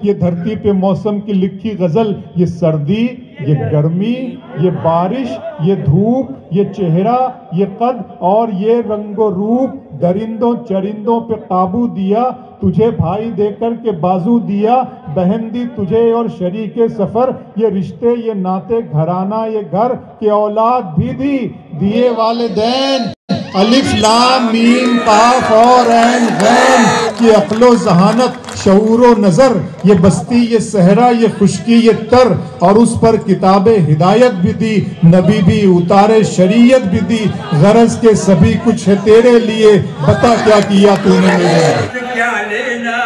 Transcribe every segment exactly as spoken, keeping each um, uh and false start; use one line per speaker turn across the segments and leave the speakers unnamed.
ये धरती पे मौसम की लिखी गजल, ये सर्दी, ये गर्मी, ये बारिश, ये धूप, ये चेहरा, ये कद और ये रंगो रूप, दरिंदों चरिंदों पे काबू दिया, तुझे भाई देकर के बाजू दिया, बहन दी तुझे और शरीके सफर, ये रिश्ते, ये नाते, घराना, ये घर के औलाद भी दी, दिए वालिदैन अलिफ लाम मीम काफ और ऐन गैन की अक्लो जहानत शऊरो नजर, ये बस्ती, ये सहरा, ये खुशकी, ये तर, और उस पर किताबे हिदायत भी दी, नबी भी उतारे शरीयत भी दी, गरज के सभी कुछ है तेरे लिए, बता क्या किया तूने मेरे
क्या लेना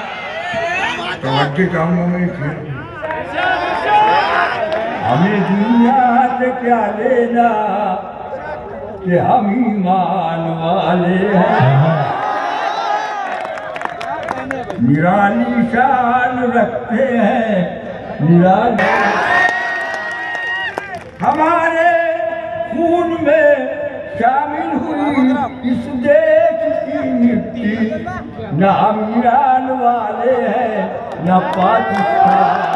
हमें दुनिया से क्या लेना कि हम ईमान वाले हैं, निराली शान रखते हैं, निराली हमारे खून में शामिल हुई इस देश की मिट्टी, न हम ईरान वाले हैं न पाकिस्तान।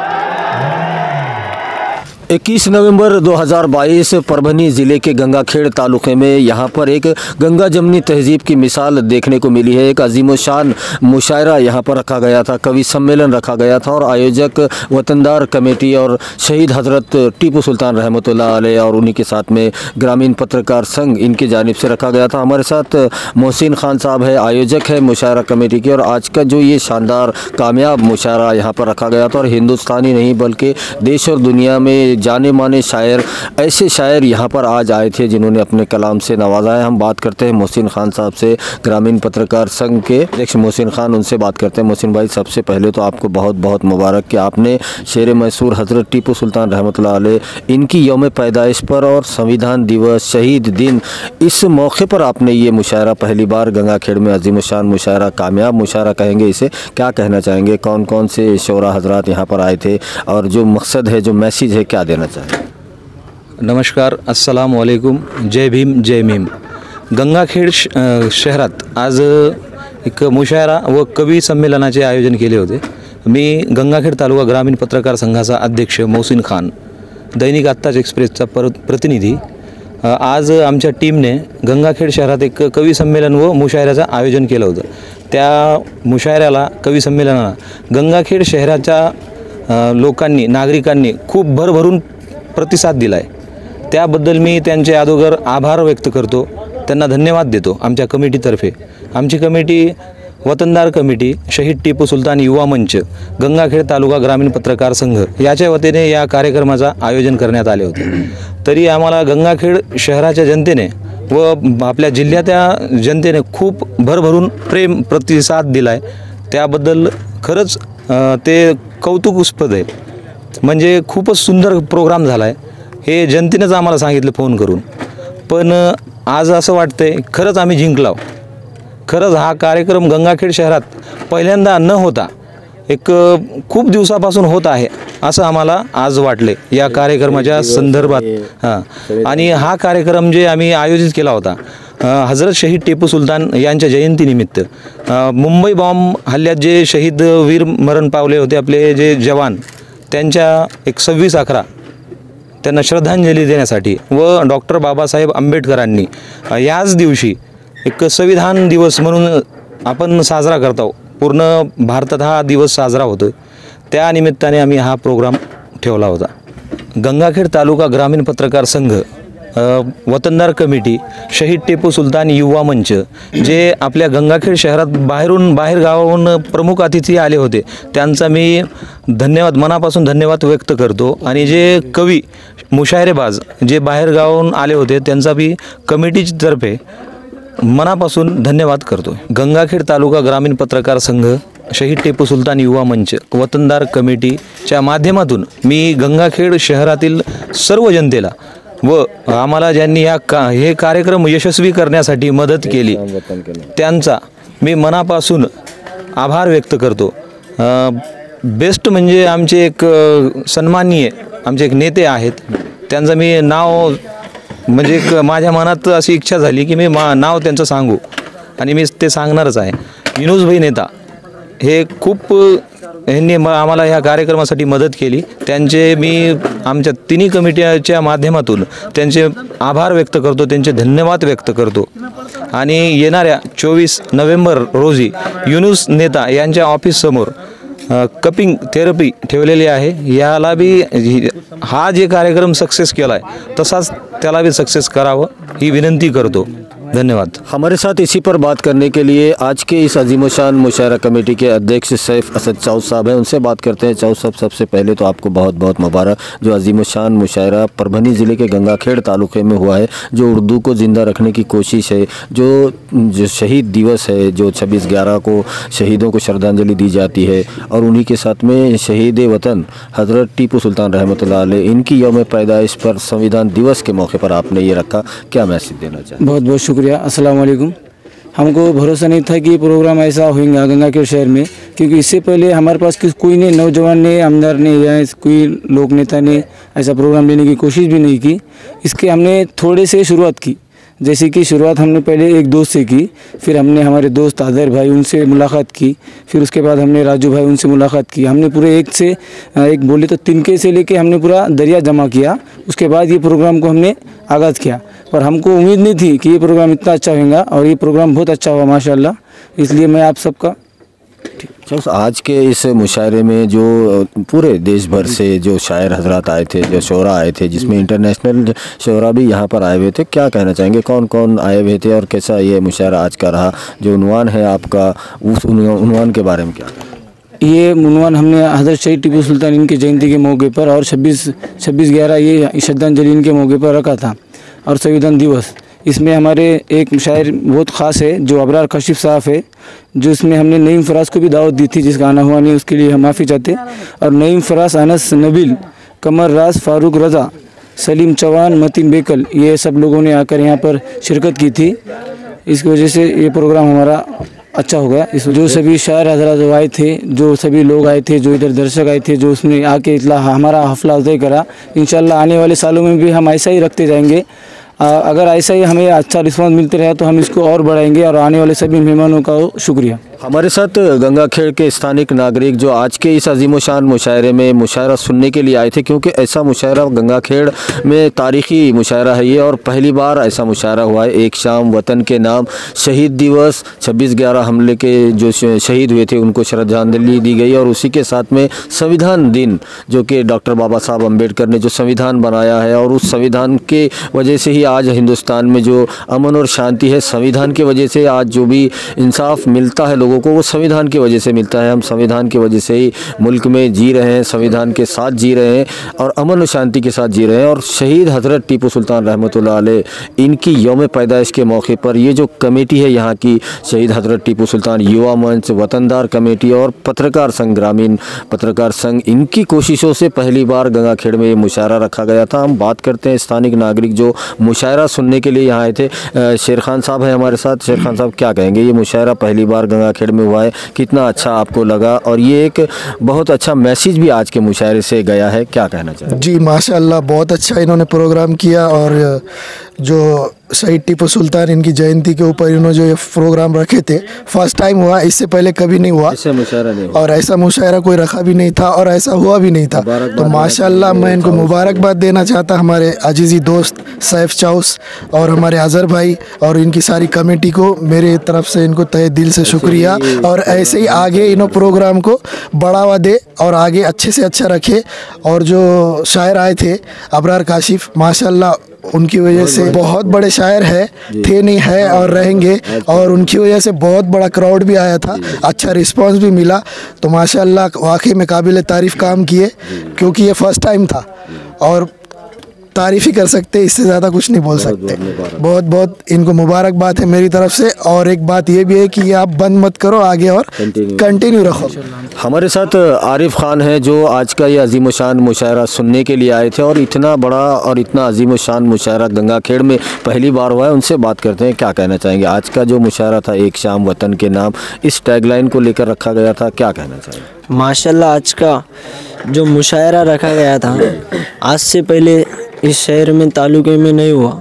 इक्कीस नवंबर दो हज़ार बाईस परभनी ज़िले के गंगाखेड़ तालुके में यहाँ पर एक गंगा जमनी तहजीब की मिसाल देखने को मिली है। एक अजीमोशान मुशायरा यहाँ पर रखा गया था, कवि सम्मेलन रखा गया था और आयोजक वतनदार कमेटी और शहीद हज़रत टीपू सुल्तान रहमतुल्लाह अलैह और उन्हीं के साथ में ग्रामीण पत्रकार संघ इनकी जानिब से रखा गया था। हमारे साथ मोहसिन खान साहब है, आयोजक है मुशायरा कमेटी के, और आज का जो ये शानदार कामयाब मुशायरा यहाँ पर रखा गया था और हिंदुस्तानी नहीं बल्कि देश और दुनिया में जाने माने शायर, ऐसे शायर यहाँ पर आज आए थे जिन्होंने अपने कलाम से नवाजा है। हम बात करते हैं मोहसिन खान साहब से, ग्रामीण पत्रकार संघ के अध्यक्ष मोहसिन खान, उनसे बात करते हैं। मोहसिन भाई, सबसे पहले तो आपको बहुत बहुत मुबारक कि आपने शेर मैसूर हज़रत टीपू सुल्तान रहमतुल्लाह अलैह इनकी यौम पैदाइश पर और संविधान दिवस, शहीद दिन, इस मौके पर आपने ये मुशायरा पहली बार गंगाखेड़ में अजीमशान मुशायरा, कामयाब मुशायरा कहेंगे इसे, क्या कहना चाहेंगे? कौन कौन से शोरा हजरात यहाँ पर आए थे और जो मकसद है, जो मैसेज है, क्या देना चाहें?
नमस्कार, अस्सलाम वालेकुम, जय भीम जय मीम। गंगाखेड शहरात आज एक मुशायरा व कवी संमेलनाचे आयोजन केले होते। मी गंगाखेड तालुका ग्रामीण पत्रकार संघाचा अध्यक्ष मोहसिन खान, दैनिक आत्ताच एक्सप्रेसचा पर प्रतिनिधी, आज आमच्या टीमने गंगाखेड शहरात एक कवी संमेलन व मुशायऱ्याचं आयोजन केलं होतं। त्या मुशायऱ्याला, कवी संमेलनाला गंगाखेड शहराच्या लोकांनी, नागरिकांनी खूप भरभरून प्रतिसाद दिला आहे। त्याबद्दल मी त्यांचे अगोदर आभार व्यक्त करतो, त्यांना धन्यवाद देतो आमच्या कमिटीतर्फे। आमची कमिटी वतनदार कमिटी, शहीद टीपू सुलतान युवा मंच, गंगाखेड तालुका ग्रामीण पत्रकार संघ याच्या वतीने या कार्यक्रमाचा आयोजन करण्यात आले होते। तरी आम्हाला गंगाखेड शहराच्या जनतेने व आपल्या जिल्ह्याच्या जनतेने खूप भरभरून प्रेम प्रतिसाद दिला आहे। त्याबद्दल खरंच ते कौतुकास्पद आहे। म्हणजे खूपच सुंदर प्रोग्राम झाला आहे, हे जनतेनेच आम्हाला सांगितलं फोन करून। पण आज असं वाटतंय खरंच आम्ही जिंकलो। खरंच हा कार्यक्रम गंगाखेड शहरात पहिल्यांदा न होता एक खूप दिवसापासून होत आहे असं आम्हाला आज वाटले या कार्यक्रमाच्या संदर्भात। हां, आणि हा कार्यक्रम जे आम्ही आयोजित केला होता हजरत शहीद टीपू सुलतान यांच्या जयंतीनिमित्त, मुंबई बॉम्ब हल्ल्यात जे शहीद वीर मरण पावले होते आपले जे जवान, त्यांच्या एक सव्वीस अकरा त्यांना श्रद्धांजली देण्यासाठी व डॉक्टर बाबासाहेब आंबेडकरांनी याच दिवशी एक संविधान दिवस म्हणून आपण साजरा करतो, पूर्ण भारतात हा दिवस साजरा होतो, त्या निमित्ताने आम्ही हा प्रोग्राम ठेवला होता। गंगाखेड तालुका ग्रामीण पत्रकार संघ, वतनदार कमिटी, शहीद टीपू सुलतान युवा मंच, जे आपल्या गंगाखेड शहरात बाहेरून बाहेर गावाहून प्रमुख अतिथी आले होते, त्यांचा मी धन्यवाद, मनापासून धन्यवाद व्यक्त करतो। आणि जे कवी मुशायरेबाज जे बाहेर गावाहून आले होते त्यांचा बी कमिटीतर्फे मनापासून धन्यवाद करतो। गंगाखेड तालुका ग्रामीण पत्रकार संघ, शहीद टीपू सुलतान युवा मंच, वतनदार कमिटीच्या माध्यमातून मी गंगाखेड शहरातील सर्व जनतेला व आम्हाला ज्यांनी या का हे कार्यक्रम यशस्वी करण्यासाठी मदत केली त्यांचा मी मनापासून आभार व्यक्त करतो। बेस्ट म्हणजे आमचे एक सन्माननीय आमचे एक नेते आहेत, त्यांचं मी नाव म्हणजे एक माझ्या मनात अशी इच्छा झाली की मी मा नाव त्यांचं सांगू आणि मी ते सांगणारच आहे। विनोद भाई नेता हे खूप ह्यांनी म आम्हाला ह्या कार्यक्रमासाठी मदत केली, त्यांचे मी आमच्या तिन्ही कमिटीच्या माध्यमातून त्यांचे आभार व्यक्त करतो, त्यांचे धन्यवाद व्यक्त करतो. आणि येणाऱ्या चोवीस नोव्हेंबर रोजी युनुस नेता यांच्या ऑफिससमोर कपिंग थेरपी ठेवलेली आहे. याला बी हा जे कार्यक्रम सक्सेस केला आहे तसाच त्याला भी सक्सेस करावं ही विनंती करतो. धन्यवाद.
हमारे साथ इसी पर बात करने के लिए आज के इस अजीमशान मुशायरा कमेटी के अध्यक्ष सैफ असद चाउद साहब हैं. उनसे बात करते हैं. चाउद साहब, सबसे पहले तो आपको बहुत बहुत मुबारक. जो अजीमशान मुशायरा परभनी ज़िले के गंगाखेड़ तालुके में हुआ है, जो उर्दू को ज़िंदा रखने की कोशिश है, जो जो शहीद दिवस है, जो छब्बीस ग्यारह को शहीदों को श्रद्धांजलि दी जाती है, और उन्हीं के साथ में शहीद वतन हज़रत टीपू सुल्तान रहमतुल्लाह अलैह इनकी यौम पैदाइश पर संविधान दिवस के मौके पर आपने ये रखा. क्या मैसेज देना चाहें?
बहुत बहुत शुक्रिया. अस्सलाम वालेकुम. हमको भरोसा नहीं था कि ये प्रोग्राम ऐसा होगा गंगाखेड़ शहर में, क्योंकि इससे पहले हमारे पास किस कोई ने, नौजवान ने, आमदार ने या कोई लोक नेता ने ऐसा प्रोग्राम लेने की कोशिश भी नहीं की. इसके हमने थोड़े से शुरुआत की. जैसे कि शुरुआत हमने पहले एक दोस्त से की, फिर हमने हमारे दोस्त आदर भाई उनसे मुलाकात की, फिर उसके बाद हमने राजू भाई उनसे मुलाकात की. हमने पूरे एक से एक बोले तो तिनके से लेके हमने पूरा दरिया जमा किया. उसके बाद ये प्रोग्राम को हमने आगाज़ किया. पर हमको उम्मीद नहीं थी कि ये प्रोग्राम इतना अच्छा होगा, और ये प्रोग्राम बहुत अच्छा हुआ माशाल्लाह. इसलिए मैं आप सबका
चलो, आज के इस मुशायरे में जो पूरे देश भर से जो शायर हजरात आए थे, जो शोरा आए थे, जिसमें इंटरनेशनल शोरा भी यहाँ पर आए हुए थे, क्या कहना चाहेंगे? कौन कौन आए हुए थे और कैसा ये मुशायरा आज का रहा? जो उन्वान है आपका, उस उन्वान के बारे में क्या?
ये उन्वान हमने हज़रत शहीद टीपू सुल्तान इनकी जयंती के मौके पर और छब्बीस छब्बीस ग्यारह ये श्रद्धांजलि इनके मौके पर रखा था, और संविधान दिवस. इसमें हमारे एक शायर बहुत ख़ास है जो अबरार काशिफ साहब है, जो इसमें हमने नईम फराज को भी दावत दी थी, जिसका आना हुआ नहीं, उसके लिए हम माफ़ी चाहते. और नईम फराज, अनस नबील, कमर राज, फारूक रज़ा, सलीम चौहान, मतीन बेकल, ये सब लोगों ने आकर यहाँ पर शिरकत की थी. इसकी वजह से ये प्रोग्राम हमारा अच्छा हो गया. इस जो सभी शायर हजरात जो आए थे, जो सभी लोग आए थे, जो इधर दर्शक आए थे, जो उसने आके इतना हमारा हफला अफजाई करा, इंशाल्लाह आने वाले सालों में भी हम ऐसा ही रखते जाएंगे. अगर ऐसा ही हमें अच्छा रिस्पांस मिलते रहा तो हम इसको और बढ़ाएंगे. और आने वाले सभी मेहमानों का शुक्रिया.
हमारे साथ गंगाखेड़ के स्थानिक नागरिक जो आज के इस अजीमशान मुशायरे में मुशायरा सुनने के लिए आए थे, क्योंकि ऐसा मुशायरा गंगाखेड़ में तारीख़ी मुशायरा है ये, और पहली बार ऐसा मुशायरा हुआ है. एक शाम वतन के नाम शहीद दिवस, छब्बीस ग्यारह हमले के जो शहीद हुए थे उनको श्रद्धांजलि दी गई, और उसी के साथ में संविधान दिन, जो कि डॉक्टर बाबा साहब अम्बेडकर ने जो संविधान बनाया है, और उस संविधान के वजह से ही आज हिंदुस्तान में जो अमन और शांति है, संविधान की वजह से आज जो भी इंसाफ मिलता है लोगों को, वो संविधान की वजह से मिलता है. हम संविधान की वजह से ही मुल्क में जी रहे हैं, संविधान के साथ जी रहे हैं, और अमन और शांति के साथ जी रहे हैं. और शहीद हज़रत टीपू सुल्तान रहमतुल्लाह अलैह इनकी यौम पैदाइश के मौके पर ये जो कमेटी है यहाँ की, शहीद हज़रत टीपू सुल्तान युवा मंच, वतनदार कमेटी और पत्रकार संघ, ग्रामीण पत्रकार संघ, इनकी कोशिशों से पहली बार गंगाखेड़ में ये मुशायरा रखा गया था. हम बात करते हैं स्थानिक नागरिक जो मुशायरा सुनने के लिए यहाँ आए थे. शेर खान साहब हैं हमारे साथ. शेर खान साहब, क्या कहेंगे? ये मुशायरा पहली बार गंगाखेड़ में हुआ है, कितना अच्छा आपको लगा? और ये एक बहुत अच्छा मैसेज भी आज के मुशायरे से गया है, क्या कहना चाहिए?
जी माशाल्लाह, बहुत अच्छा इन्होंने प्रोग्राम किया. और जो शहीद टीपू सुल्तान इनकी जयंती के ऊपर इन्होंने जो ये प्रोग्राम रखे थे, फर्स्ट टाइम हुआ, इससे पहले कभी नहीं हुआ,
ऐसा मुशायरा नहीं हुआ,
और ऐसा मुशायरा कोई रखा भी नहीं था, और ऐसा हुआ भी नहीं था. तो माशाल्लाह मैं इनको मुबारकबाद देना चाहता, हमारे अजीज़ी दोस्त सैफ चाउस और हमारे अजहर भाई और इनकी सारी कमेटी को मेरे तरफ से इनको तहे दिल से शुक्रिया. और ऐसे ही आगे इन्हों प्रोग्राम को बढ़ावा दे और आगे अच्छे से अच्छा रखे. और जो शायर आए थे अबरार काशिफ, माशाल्लाह उनकी वजह से बहुत बड़े शायर है थे, नहीं है और रहेंगे, और उनकी वजह से बहुत बड़ा क्राउड भी आया था, अच्छा रिस्पांस भी मिला. तो माशाल्लाह वाकई में काबिल तारीफ़ काम किए, क्योंकि ये फर्स्ट टाइम था, और तारीफ़ ही कर सकते, इससे ज़्यादा कुछ नहीं बोल सकते. बहुत बहुत इनको मुबारकबाद है मेरी तरफ से. और एक बात ये भी है कि ये आप बंद मत करो, आगे और कंटिन्यू रखो.
हमारे साथ आरिफ खान हैं जो आज का ये अजीमशान मुशायरा सुनने के लिए आए थे, और इतना बड़ा और इतना अजीमशान मुशायरा गंगाखेड़ में पहली बार हुआ है. उनसे बात करते हैं, क्या कहना चाहेंगे? आज का जो मुशायरा था, एक शाम वतन के नाम, इस टैगलाइन को लेकर रखा गया था, क्या कहना चाहेंगे?
माशाल्लाह, आज का जो मुशायरा रखा गया था, आज से पहले इस शहर में तालुके में नहीं हुआ.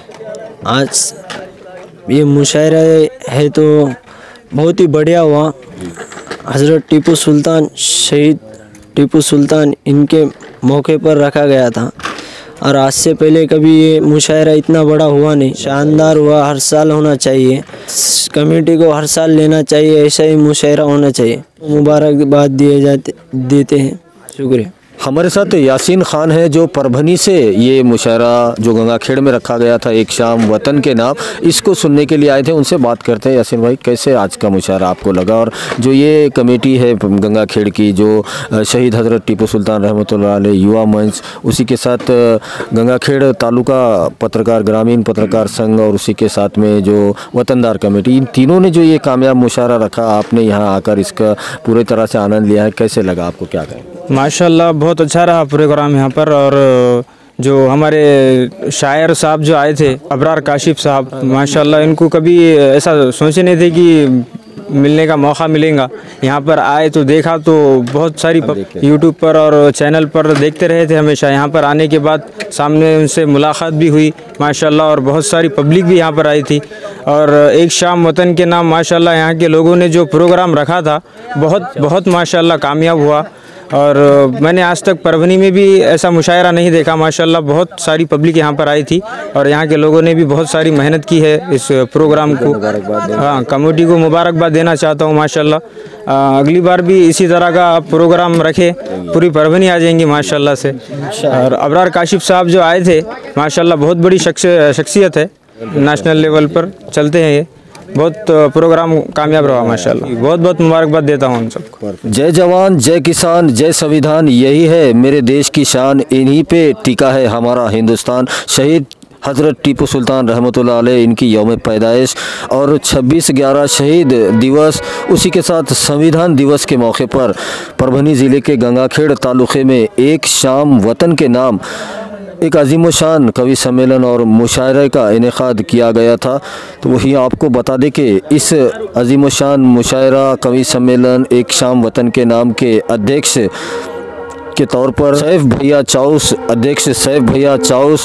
आज ये मुशायरा है तो बहुत ही बढ़िया हुआ. हज़रत टीपू सुल्तान शहीद टीपू सुल्तान इनके मौके पर रखा गया था और आज से पहले कभी ये मुशायरा इतना बड़ा हुआ नहीं, शानदार हुआ। हर साल होना चाहिए, कमेटी को हर साल लेना चाहिए, ऐसा ही मुशायरा होना चाहिए। मुबारकबाद दिए जाते देते हैं। शुक्रिया।
हमारे साथ यासीन खान है जो परभनी से ये मुशायरा जो गंगाखेड़ में रखा गया था एक शाम वतन के नाम, इसको सुनने के लिए आए थे। उनसे बात करते हैं। यासीन भाई, कैसे आज का मुशायरा आपको लगा, और जो ये कमेटी है गंगाखेड़ की जो शहीद हज़रत टीपू सुल्तान रहमतुल्लाह अलैह युवा मंच, उसी के साथ गंगाखेड़ तालुका पत्रकार ग्रामीण पत्रकार संघ और उसी के साथ में जो वतनदार कमेटी, इन तीनों ने जो ये कामयाब मुशायरा रखा, आपने यहाँ आकर इसका पूरी तरह से आनंद लिया है, कैसे लगा आपको, क्या कहें?
माशाल्लाह बहुत अच्छा रहा प्रोग्राम यहाँ पर। और जो हमारे शायर साहब जो आए थे, अबरार काशिफ साहब, माशाल्लाह इनको कभी ऐसा सोचे नहीं थे कि मिलने का मौका मिलेगा। यहाँ पर आए तो देखा तो बहुत सारी यूट्यूब पर और चैनल पर देखते रहे थे हमेशा। यहाँ पर आने के बाद सामने उनसे मुलाकात भी हुई माशाल्लाह, और बहुत सारी पब्लिक भी यहाँ पर आई थी। और एक शाम वतन के नाम माशाल्लाह यहाँ के लोगों ने जो प्रोग्राम रखा था बहुत बहुत माशाल्लाह कामयाब हुआ। और मैंने आज तक परभनी में भी ऐसा मुशायरा नहीं देखा। माशाल्लाह बहुत सारी पब्लिक यहाँ पर आई थी और यहाँ के लोगों ने भी बहुत सारी मेहनत की है इस प्रोग्राम को। हाँ, कमेटी को मुबारकबाद देना चाहता हूँ माशाल्लाह। अगली बार भी इसी तरह का प्रोग्राम रखे, पूरी परभनी आ जाएंगी माशाल्लाह से। और अबरार काशिफ साहब जो आए थे माशाल्लाह बहुत बड़ी शख्सियत है, नेशनल लेवल पर चलते हैं ये। बहुत प्रोग्राम कामयाब रहा माशाल्लाह। बहुत बहुत मुबारकबाद देता हूँ उन सबको।
जय जवान, जय किसान, जय संविधान, यही है मेरे देश की शान, इन्हीं पे टिका है हमारा हिंदुस्तान। शहीद हज़रत टीपू सुल्तान रहमतुल्लाह अलैह इनकी यौम पैदाइश और छब्बीस ग्यारह शहीद दिवस, उसी के साथ संविधान दिवस के मौके पर परभनी ज़िले के गंगाखेड़ तालुक़े में एक शाम वतन के नाम एक अजीमशान कवि सम्मेलन और मुशायरे का इनेकाद किया गया था। तो वही आपको बता दें कि इस अजीमशान मुशायरा कवि सम्मेलन एक शाम वतन के नाम के अध्यक्ष के तौर पर सैफ भैया चाउस, अध्यक्ष सैफ भैया चाउस,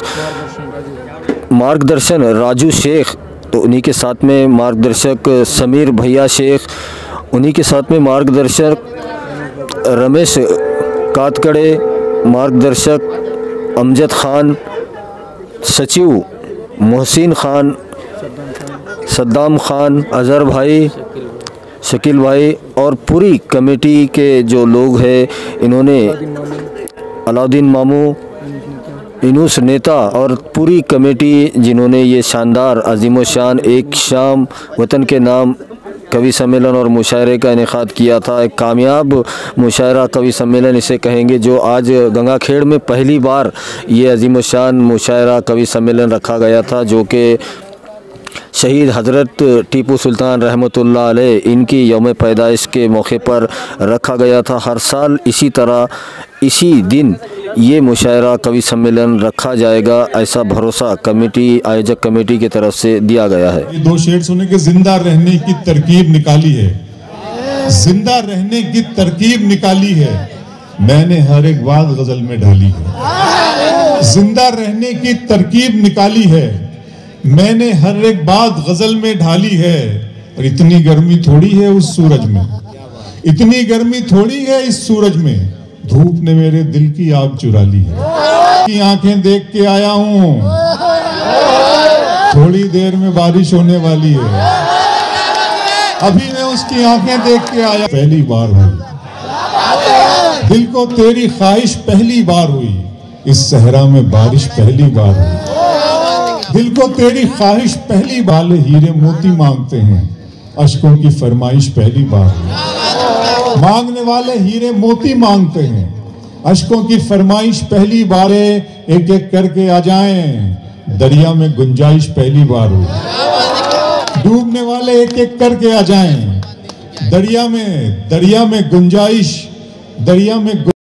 मार्गदर्शन राजू शेख, तो उन्हीं के साथ में मार्गदर्शक समीर भैया शेख, उन्हीं के साथ में मार्गदर्शक रमेश कातकड़े, मार्गदर्शक अमजद खान, सचिव मोहसिन खान, सद्दाम खान, अज़हर भाई, शकील भाई और पूरी कमेटी के जो लोग हैं, इन्होंने अलाउद्दीन मामू, इनूस नेता और पूरी कमेटी जिन्होंने ये शानदार अजीमशान एक शाम वतन के नाम कवि सम्मेलन और मुशायरे का इनेकाद किया था। एक कामयाब मुशायरा कवि सम्मेलन इसे कहेंगे, जो आज गंगाखेड़ में पहली बार ये अजीमशान मुशायरा कवि सम्मेलन रखा गया था, जो कि शहीद हज़रत टीपू सुल्तान रहमतुल्लाह अलैह इनकी यौम पैदाइश के मौके पर रखा गया था। हर साल इसी तरह इसी दिन ये मुशायरा कवि सम्मेलन रखा जाएगा, ऐसा भरोसा कमेटी आयोजक कमेटी की तरफ से दिया गया है।
ये दो शेर सुने के जिंदा रहने की तरकीब निकाली है, जिंदा रहने की तरकीब निकाली है, मैंने हर एक बात गजल में ढाली है। जिंदा रहने की तरकीब निकाली है, मैंने हर एक बात गजल में ढाली है। और इतनी गर्मी थोड़ी है उस सूरज में, इतनी गर्मी थोड़ी है इस सूरज में, धूप ने मेरे दिल की आग चुरा ली है। की आंखें देख के आया हूं, थोड़ी देर में बारिश होने वाली है, अभी मैं उसकी आंखें देख के आया। पहली बार हुई दिल को तेरी ख्वाहिश, पहली बार हुई इस सहरा में बारिश, पहली बार हुई दिल को तेरी ख्वाहिश, पहली बार हीरे मोती मांगते हैं, अश्कों की फरमाइश पहली बार हुई। मांगने वाले हीरे मोती मांगते हैं, अश्कों की फरमाइश पहली बार, एक एक करके आ जाएं, दरिया में गुंजाइश पहली बार हुई। डूबने वाले एक एक करके आ जाएं, दरिया में दरिया में गुंजाइश, दरिया में गुं...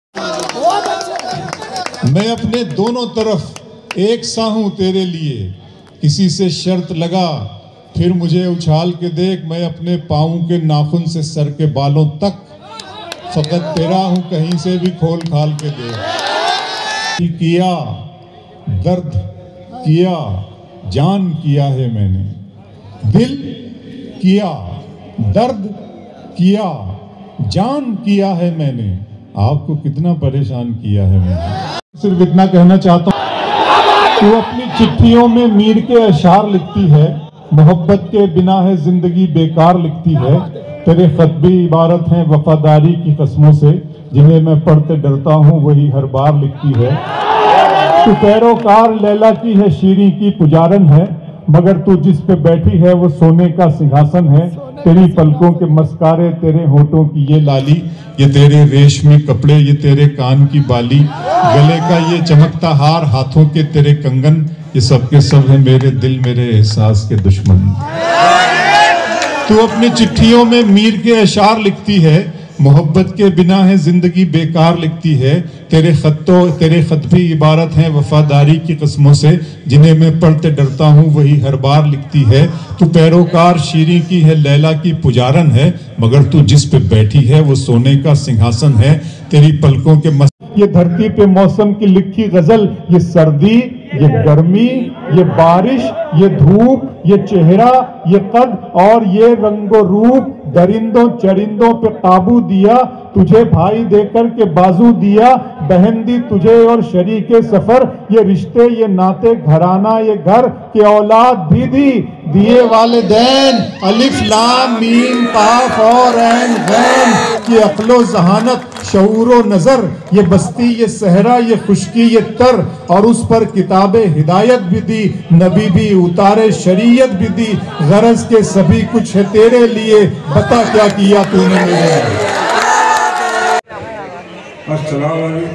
मैं अपने दोनों तरफ एक सा हूं तेरे लिए, किसी से शर्त लगा फिर मुझे उछाल के देख, मैं अपने पाँव के नाखून से सर के बालों तक फकत तेरा हूं, कहीं से भी खोल खाल के दे। किया दर्द किया जान किया है मैंने, दिल किया दर्द किया जान किया है मैंने, आपको कितना परेशान किया है मैंने। सिर्फ इतना कहना चाहता हूँ, तू अपनी चिट्ठियों में मीर के अशार लिखती है, मोहब्बत के बिना है जिंदगी बेकार लिखती है। तेरे खत भी इबारत हैं वफादारी की कस्मों से, जिन्हें मैं पढ़ते डरता हूँ वही हर बार लिखती है। तू पैरोकार लैला की है, शीरी की पुजारन है, मगर तू जिस पे बैठी है वो सोने का सिंहासन है। तेरी पलकों के मस्कारे, तेरे होठों की ये लाली, ये तेरे रेशमी कपड़े, ये तेरे कान की बाली, गले का ये चमकता हार, हाथों के तेरे कंगन, ये सब के सब है मेरे दिल मेरे एहसास के दुश्मन। तू अपनी चिट्ठियों में मीर के अशार लिखती है, मोहब्बत के बिना है जिंदगी बेकार लिखती है। तेरे खत्तों तेरे खत भी इबारत हैं वफादारी की कस्मों से, जिन्हें मैं पढ़ते डरता हूँ वही हर बार लिखती है। तू पैरोकार शीरी की है, लैला की पुजारन है, मगर तू जिस पे बैठी है वो सोने का सिंहासन है। तेरी पलकों के मस... ये धरती पे मौसम की लिखी गजल, ये सर्दी, ये गर्मी, ये बारिश, ये धूप, ये चेहरा, ये कद और ये रंगो रूप, दरिंदों चरिंदों पे काबू दिया, तुझे भाई देकर के बाजू दिया, बहन दी तुझे और शरीके सफर, ये रिश्ते ये नाते घराना ये घर के औलाद भी दी, दिए वालिदैन अलिफ लाम मीम काफ और ऐन गैन की अक्लो जहानत शऊरो नजर, ये बस्ती ये सहरा ये खुशकी ये तर, और उस पर किताबे हिदायत भी दी, नबी भी उतारे शरीयत भी दी, गरज के सभी कुछ है तेरे लिए, बता क्या किया तूने मेरे लिए।
अस्सलाम वालेकुम।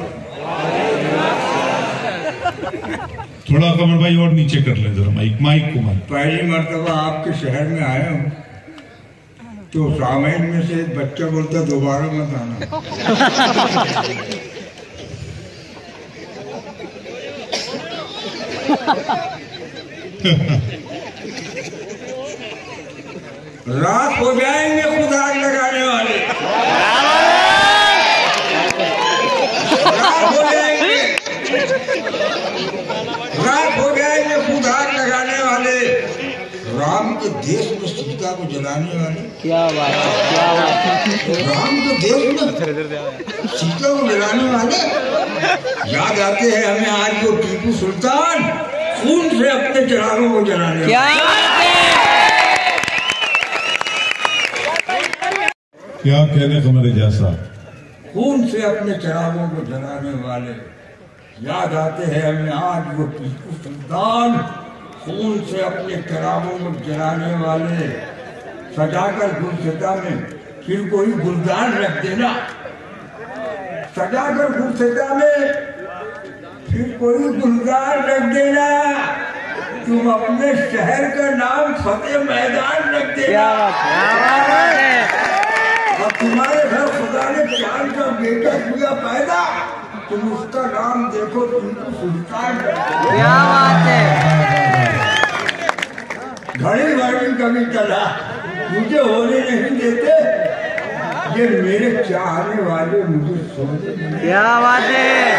थोड़ा कमर भाई और नीचे कर ले जरा माइक माइक को माइक।
पहली मर्तबा आपके शहर में आया हूँ तो सामईन में से एक बच्चा बोलता दोबारा मत आना। रात हो जाएंगे खुद आग लगाने वाले, रात हो जाएंगे रात हो जाएंगे खुद आग लगाने वाले, राम के देश में सीता को जलाने वाले।
क्या बात है, क्या बात है।
राम के देश में सीता को जलाने वाले याद आते हैं हमें आज वो टीपू सुल्तान खून से अपने चरागों को जलाने
क्या
क्या कहने को मेरे जैसा,
खून से अपने चरागों को जलाने वाले याद आते हैं हमें आज वो टीपू सुल्तान खून से अपने चरागों को जलाने वाले। सजाकर गुलशता में फिर कोई गुलदान रख देना, सजाकर गुलशता में फिर कोई गुलदान रख देना, तुम अपने शहर का नाम फतेह मैदान रख देना, और तुम्हारे घर खुदा ने चांद का बेटा किया पैदा, तुम उसका नाम देखो टीपू सुल्तान।
क्या बात है।
घड़ी घड़ी कभी चला मुझे होने नहीं देते, ये मेरे चाहने वाले मुझे सोने नहीं।
क्या बात है।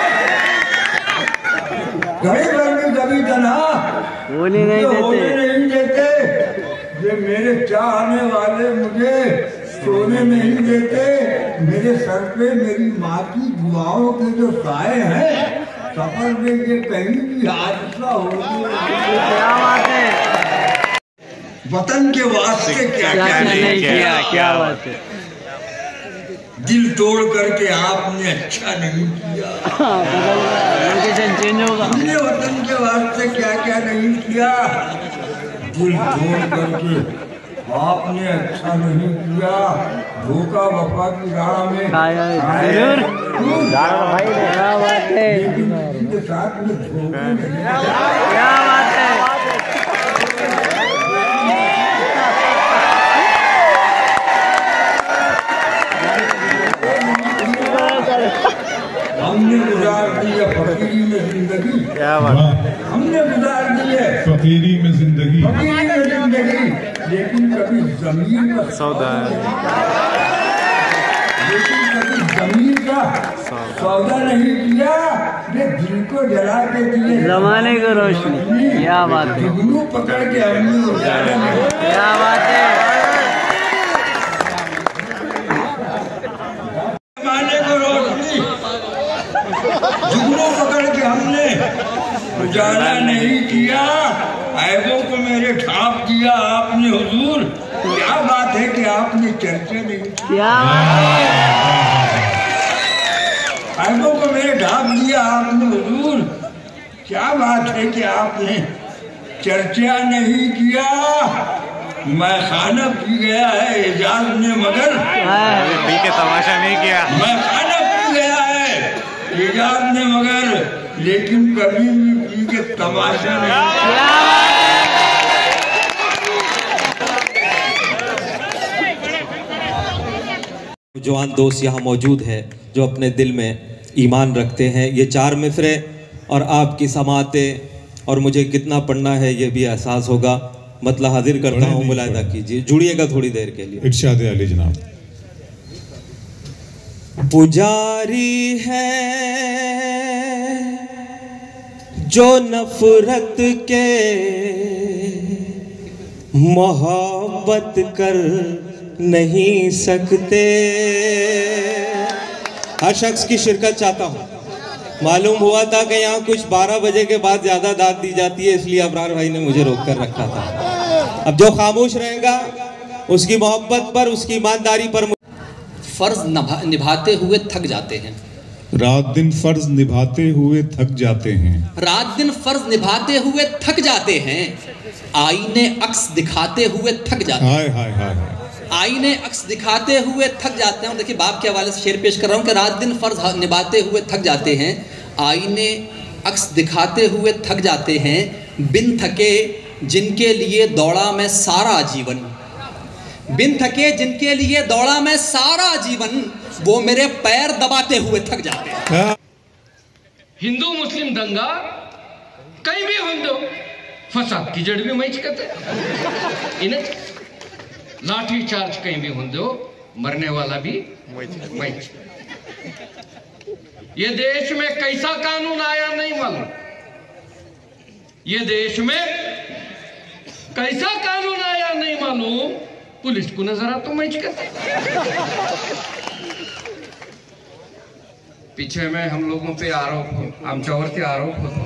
घड़ी घड़ी कभी चला
होने नहीं
मुझे होने
देते।
नहीं देते, ये मेरे चाहने वाले मुझे सोने नहीं देते। मेरे सर पे मेरी माँ की दुआओं के जो साए हैं, सफर में ये कहीं भी हादसा होगी।
क्या बात है।
वतन के वास्ते क्या क्या, क्या नहीं किया,
क्या बात है।
दिल तोड़ करके आपने अच्छा नहीं किया,
लोकेशन चेंज होगा।
हमने वतन के वास्ते क्या क्या नहीं किया, दिल तोड़ करके आपने अच्छा नहीं किया। धोखा वफा की राह में
जरूर क्या बात है।
लेकिन किसी के साथ में धोखे नहीं।
क्या बात है।
हमने गुजार दी है फकीरी में जिंदगी,
क्या बात।
हमने गुजार दी है
फकीरी में जिंदगी,
फकीरी में जिंदगी, लेकिन कभी जमीन का सौदा, लेकिन कभी जमीन का सौदा नहीं किया। ये दिल को जला के दिए
जमाने को रोशनी। क्या बात है।
जुगनू पकड़ के हमने उजाला नहीं।
क्या बात है।
दिया आपने हुजूर, क्या बात है कि आपने चर्चा नहीं की। ऐबों को मेरे ढाप दिया आपने हुजूर, क्या बात है कि आपने चर्चा नहीं किया। मैं खाना पी गया है एजाज ने मगर
पी के तमाशा नहीं किया।
मैं खाना पी गया है एजाज ने मगर, लेकिन कभी भी पी के तमाशा नहीं किया।
जवान दोस्त यहाँ मौजूद है जो अपने दिल में ईमान रखते हैं। ये चार मिसरे और आपकी समातें और मुझे कितना पढ़ना है ये भी एहसास होगा। मतलब हाजिर करता हूँ, मुलाहिदा कीजिए, जुड़िएगा थोड़ी देर के लिए।
इरशाद अली जनाब।
पुजारी है जो नफरत के मोहब्बत कर नहीं सकते। हर शख्स की शिरकत चाहता हूँ। मालूम हुआ था कि यहाँ कुछ बारह बजे के बाद ज़्यादा दाद दी जाती है, इसलिए अबरार भाई ने मुझे रोक कर रखा था। अब जो खामोश रहेगा उसकी मोहब्बत पर, उसकी ईमानदारी पर।
फ़र्ज निभाते हुए थक जाते हैं।
रात दिन फर्ज निभाते हुए थक जाते हैं।
रात दिन फर्ज निभाते हुए थक जाते हैं। आईने अक्स दिखाते हुए थक जाते हैं।
हाय हाय हाय।
आईने अक्स दिखाते हुए थक जाते हैं। देखिए बाप के हवाले से शेर पेश कर रहा हूँ कि रात दिन फर्ज निभाते हुए थक जाते हैं। आईने अक्स दिखाते हुए थक जाते हैं। बिन थके जिनके लिए दौड़ा मैं सारा जीवन, बिन थके जिनके लिए दौड़ा मैं सारा जीवन, वो मेरे पैर दबाते हुए थक जाते हैं।
हिंदू मुस्लिम दंगा कहीं भी हो, फसाद की जड़ भी मैच करते इन्हें लाठी चार्ज कहीं भी हो, मरने वाला भी मैच। ये देश में कैसा कानून आया नहीं मालूम। ये देश में कैसा कानून आया नहीं मालूम। पुलिस को नजर आता मैच करते। पीछे में हम लोगों पे आरोप, आमच्यावरती आरोप होतो।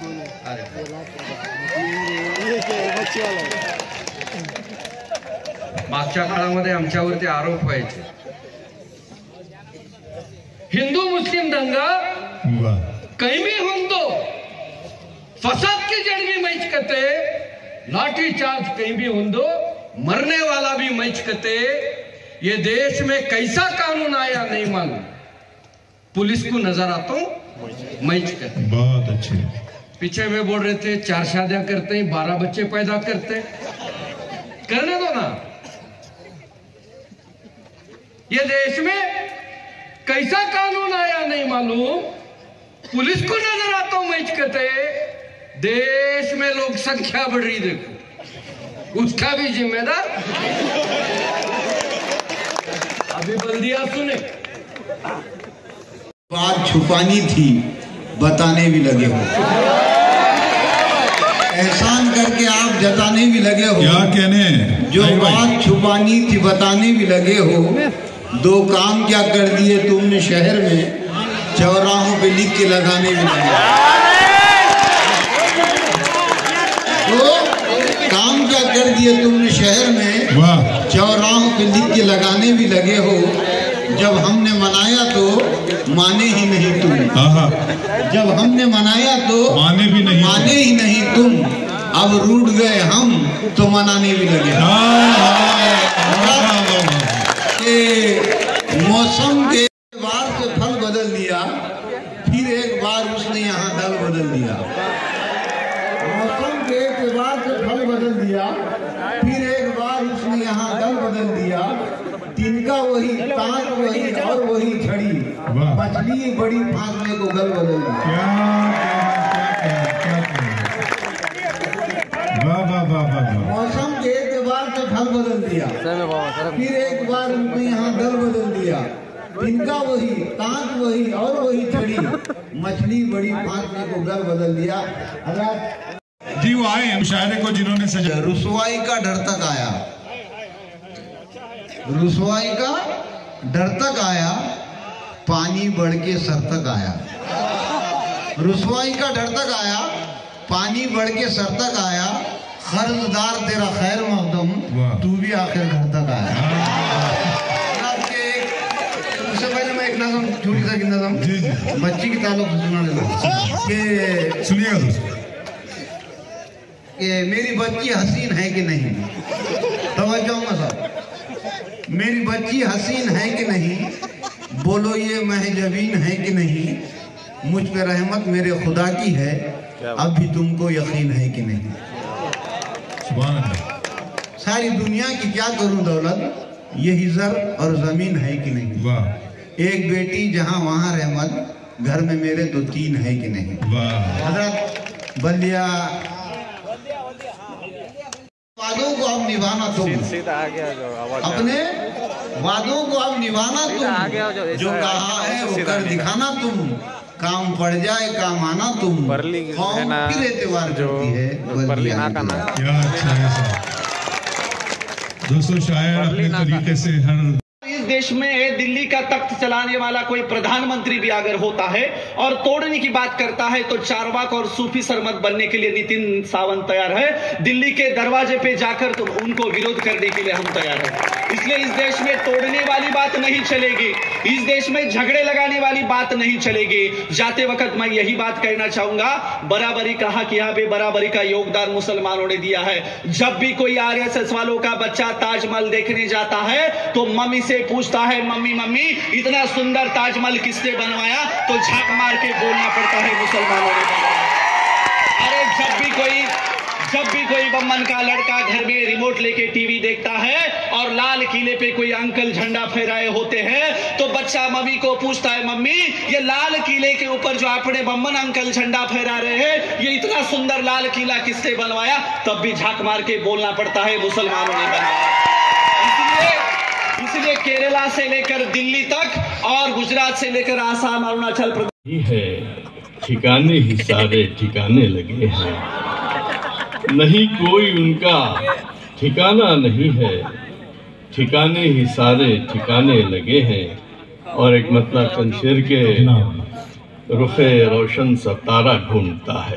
मागच्या काळामध्ये आमच्यावरती आरोप व्हायचे। हिंदू मुस्लिम दंगा कहीं भी हो, तो फसाद की जड़ भी मैच करते, लाठी चार्ज कहीं भी हो, तो मरने वाला भी मैच करते। ये देश में कैसा कानून आया नहीं मालूम। पुलिस को नजर आता हूं मैच करते।
बहुत अच्छे।
पीछे में बोल रहे थे चार शादियां करते हैं, बारह बच्चे पैदा करते, करने दो ना। ये देश में कैसा कानून आया नहीं मालूम। पुलिस को नजर आता हूं मैच करते। देश में लोग संख्या बढ़ रही, देखो उसका भी जिम्मेदार। अभी बल्दिया सुने,
बात छुपानी थी बताने भी लगे हो, एहसान करके आप जताने भी लगे हो।
क्या कहने?
जो बात छुपानी थी बताने भी लगे हो। दो काम क्या कर दिए तुमने शहर में, चौराहों पे लिख के लगाने भी लगे हो। तो काम क्या कर दिए तुमने शहर में, चौराहों पे लिख के लगाने भी लगे हो। जब हमने मनाया तो माने ही नहीं तुम, जब हमने मनाया तो
माने भी नहीं,
माने ही नहीं तुम। अब रूठ गए हम तो मनाने भी लगे। मौसम के बार से फल बदल दिया, फिर एक बार उसने यहाँ दल बदल दिया। मौसम के एतबार से फल बदल दिया, फिर एक बार उसने यहाँ दल बदल दिया। तिनका वही, ताज वही और वही छड़ी, मछली बड़ी फांसने को गल बदल दी। मौसम के एतबार से फल बदल दिया, फिर एक बार उनने यहाँ दल बदल दिया। तिनका वही, ताज वही और वही छड़ी, मछली बड़ी फांसने को गल बदल दिया। अगर
जी वो आए मुशायरे को जिन्होंने सजा।
रुसवाई का डर तक आया, रुसवाई का डर तक आया, पानी बढ़ के सर तक आया। रुसवाई का डर तक आया, पानी बढ़ के सर तक आया। कर्जदार तेरा खैर मकदम, तू भी आखिर घर तक आया। उससे पहले मैं एक नज़म, छोटी सा नज़म बच्ची के ताल्लुक से सुना लेना कि
सुनिएगा दोस्तों
कि मेरी बच्ची हसीन है कि नहीं, तवज्जो में साहब, मेरी बच्ची हसीन है कि नहीं, बोलो ये महजबीन है कि नहीं, मुझ पे रहमत मेरे खुदा की है, अब भी तुमको यकीन है कि नहीं।
सुभान अल्लाह।
सारी दुनिया की क्या करूं दौलत, यही जर और जमीन है कि नहीं।
वाह।
एक बेटी जहां वहां रहमत, घर में मेरे दो तीन है कि नहीं।
वाह।
हजरत बलिया वादों को अब निभाना तुम, अपने वादों को अब निभाना तुम, जो कहा है वो कर दिखाना तुम, काम पड़ जाए काम आना तुम, कौम फिर एतवार करती है बलिया।
क्या अच्छा है दोस्तों, शायर अपने तरीके से हर
इस देश में दिल्ली का तख्त चलाने वाला कोई प्रधानमंत्री भी अगर होता है और तोड़ने की बात करता है तो चारवाक और सूफी सरमत बनने के लिए नितिन सावंत तैयार है। दिल्ली के दरवाजे पे जाकर तो उनको विरोध करने के लिए हम तैयार हैं। इसलिए इस देश में तोड़ने वाली बात नहीं चलेगी, इस देश में झगड़े लगाने वाली बात नहीं चलेगी। जाते वक्त मैं यही बात कहना चाहूंगा, बराबरी का हक यहाँ पे बराबरी का योगदान मुसलमानों ने दिया है। जब भी कोई आरएसएस वालों का बच्चा ताजमहल देखने जाता है तो मम्मी से पूछता है, मम्मी मम्मी इतना सुंदर ताजमहल किसने बनवाया, तो झक मार के बोलना पड़ता है मुसलमानों ने बनवाया। अरे जब भी कोई जब भी कोई बम्मन का लड़का घर में रिमोट लेके टीवी देखता है और लाल किले पे कोई अंकल झंडा फहराए होते हैं तो बच्चा मम्मी को पूछता है, मम्मी ये लाल किले के ऊपर जो अपने बम्मन अंकल झंडा फहरा रहे हैं ये इतना सुंदर लाल किला किसने बनवाया, तब भी झाक मार के बोलना पड़ता है मुसलमानों ने बनवाया। इसलिए इसलिए केरला से लेकर दिल्ली तक और गुजरात से लेकर आसाम अरुणाचल प्रदेश
है, ठिकाने ही सारे ठिकाने लगे हैं, नहीं कोई उनका ठिकाना नहीं है, ठिकाने ही सारे ठिकाने लगे हैं। और एक मतलब शमशेर के रुखे रोशन सा तारा ढूंढता है,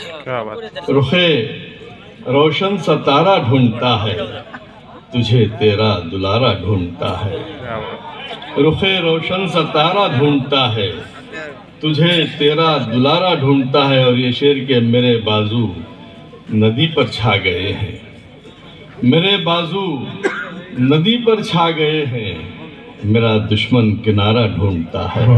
रुखे रोशन सा तारा ढूंढता है, तुझे तेरा दुलारा ढूंढता है, रुखे रोशन सा तारा ढूंढता है, तुझे तेरा दुलारा ढूंढता है। और ये शेर के मेरे बाजू नदी पर छा गए हैं, मेरे बाजू नदी पर छा गए हैं, मेरा दुश्मन किनारा ढूंढता है।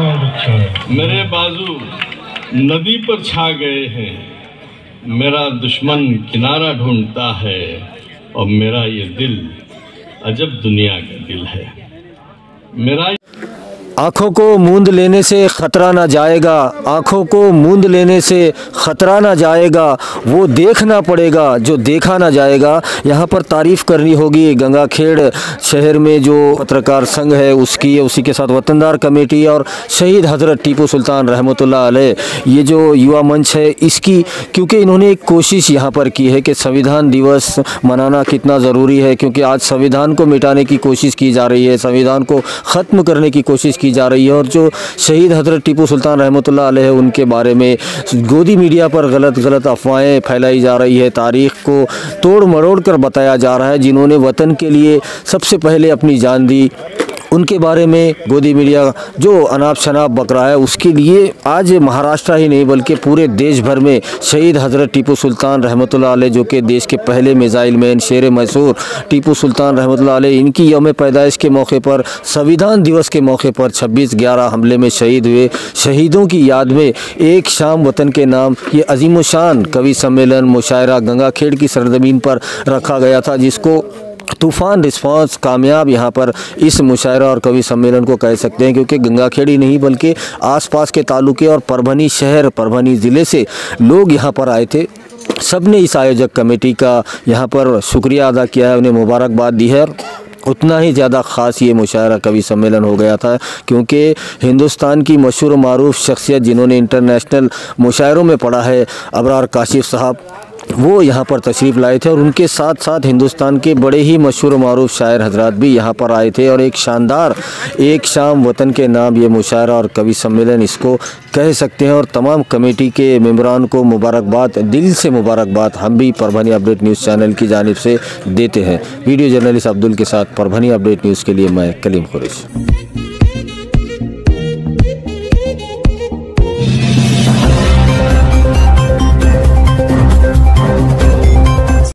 मेरे बाजू नदी पर छा गए हैं, मेरा दुश्मन किनारा ढूंढता है, और मेरा ये दिल अजब दुनिया का दिल है। मेरा
आँखों को मूंद लेने से ख़तरा ना जाएगा, आँखों को मूंद लेने से ख़तरा ना जाएगा, वो देखना पड़ेगा जो देखा ना जाएगा। यहाँ पर तारीफ़ करनी होगी गंगाखेड़ शहर में जो पत्रकार संघ है उसकी, उसी के साथ वतनदार कमेटी और शहीद हज़रत टीपू सुल्तान रहमतुल्लाह अलैह ये जो युवा मंच है इसकी, क्योंकि इन्होंने एक कोशिश यहाँ पर की है कि संविधान दिवस मनाना कितना ज़रूरी है, क्योंकि आज संविधान को मिटाने की कोशिश की जा रही है, संविधान को ख़त्म करने की कोशिश की जा रही है। और जो शहीद हज़रत टीपू सुल्तान रहमतुल्लाह अलैह उनके बारे में गोदी मीडिया पर गलत गलत अफवाहें फैलाई जा रही है, तारीख़ को तोड़ मरोड़ कर बताया जा रहा है। जिन्होंने वतन के लिए सबसे पहले अपनी जान दी उनके बारे में गोदी मीडिया जो अनाप शनाप बक रहा है, उसके लिए आज महाराष्ट्र ही नहीं बल्कि पूरे देश भर में शहीद हज़रत टीपू सुल्तान रहमतुल्लाह अलैह जो कि देश के पहले मिसाइल मैन शेर मैसूर टीपू सुल्तान रहमतुल्लाह अलैह, इनकी यौम पैदाइश के मौके पर संविधान दिवस के मौके पर छब्बीस ग्यारह हमले में शहीद हुए शहीदों की याद में एक शाम वतन के नाम ये अजीमोशान कवि सम्मेलन मुशायरा गंगाखेड़ की सरजमीन पर रखा गया था, जिसको तूफ़ान रिस्पांस कामयाब यहाँ पर इस मुशायरा और कवि सम्मेलन को कह सकते हैं, क्योंकि गंगाखेड़ी नहीं बल्कि आसपास के तालुके और परभनी शहर परभनी ज़िले से लोग यहाँ पर आए थे। सब ने इस आयोजक कमेटी का यहाँ पर शुक्रिया अदा किया है, उन्हें मुबारकबाद दी है। उतना ही ज़्यादा ख़ास ये मुशायरा कवि सम्मेलन हो गया था क्योंकि हिंदुस्तान की मशहूर मारूफ शख्सियत जिन्होंने इंटरनेशनल मुशायरों में पढ़ा है, अबरार काशिफ साहब, वो यहाँ पर तशरीफ़ लाए थे और उनके साथ साथ हिंदुस्तान के बड़े ही मशहूर मारूफ शायर हजरात भी यहाँ पर आए थे और एक शानदार एक शाम वतन के नाम ये मुशायरा और कवि सम्मेलन इसको कह सकते हैं। और तमाम कमेटी के मेंबरान को मुबारकबाद, दिल से मुबारकबाद हम भी परभनी अपडेट न्यूज़ चैनल की जानिब से देते हैं। वीडियो जर्नलिस्ट अब्दुल के साथ परभनी अपडेट न्यूज़ के लिए मैं कलीम कुरैशी।